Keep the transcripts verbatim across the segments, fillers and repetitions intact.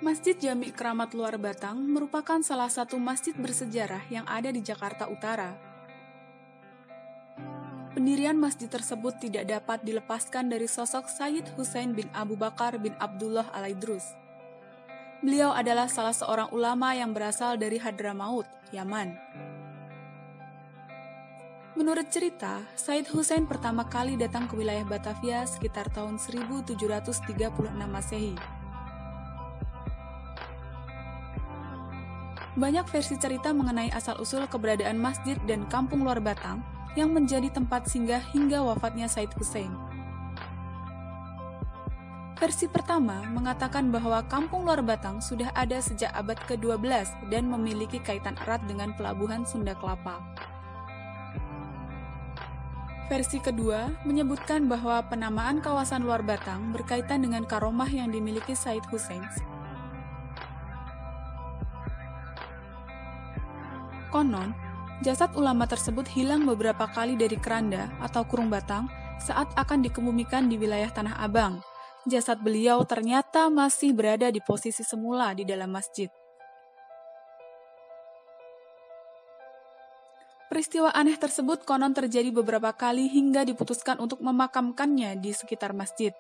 Masjid Jami Keramat Luar Batang merupakan salah satu masjid bersejarah yang ada di Jakarta Utara. Pendirian masjid tersebut tidak dapat dilepaskan dari sosok Sayyid Husain bin Abu Bakar bin Abdullah Al-Idrus. Beliau adalah salah seorang ulama yang berasal dari Hadramaut, Yaman. Menurut cerita, Sayyid Husain pertama kali datang ke wilayah Batavia sekitar tahun seribu tujuh ratus tiga puluh enam Masehi. Banyak versi cerita mengenai asal-usul keberadaan masjid dan kampung Luar Batang yang menjadi tempat singgah hingga wafatnya Sayyid Husain. Versi pertama mengatakan bahwa kampung Luar Batang sudah ada sejak abad kedua belas dan memiliki kaitan erat dengan pelabuhan Sunda Kelapa. Versi kedua menyebutkan bahwa penamaan kawasan Luar Batang berkaitan dengan karomah yang dimiliki Sayyid Husain. Konon, jasad ulama tersebut hilang beberapa kali dari keranda atau kurung batang saat akan dikebumikan di wilayah Tanah Abang. Jasad beliau ternyata masih berada di posisi semula di dalam masjid. Peristiwa aneh tersebut konon terjadi beberapa kali hingga diputuskan untuk memakamkannya di sekitar masjid.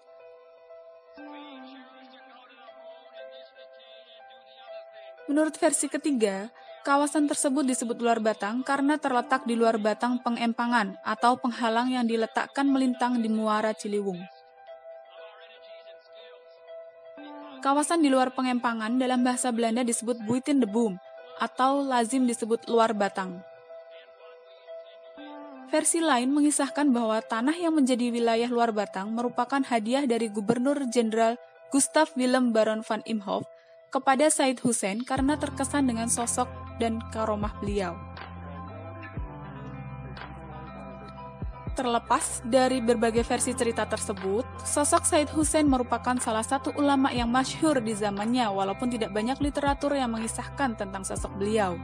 Menurut versi ketiga, kawasan tersebut disebut Luar Batang karena terletak di luar batang pengempangan atau penghalang yang diletakkan melintang di Muara Ciliwung. Kawasan di luar pengempangan dalam bahasa Belanda disebut Buiten de Boom atau lazim disebut Luar Batang. Versi lain mengisahkan bahwa tanah yang menjadi wilayah Luar Batang merupakan hadiah dari Gubernur Jenderal Gustav Willem Baron van Imhoff kepada Sayyid Husain karena terkesan dengan sosok dan karomah beliau. Terlepas dari berbagai versi cerita tersebut, sosok Sayyid Husain merupakan salah satu ulama yang masyhur di zamannya walaupun tidak banyak literatur yang mengisahkan tentang sosok beliau.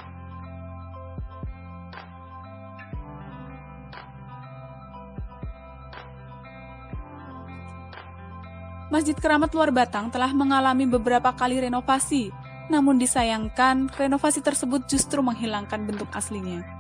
Masjid Keramat Luar Batang telah mengalami beberapa kali renovasi, namun disayangkan renovasi tersebut justru menghilangkan bentuk aslinya.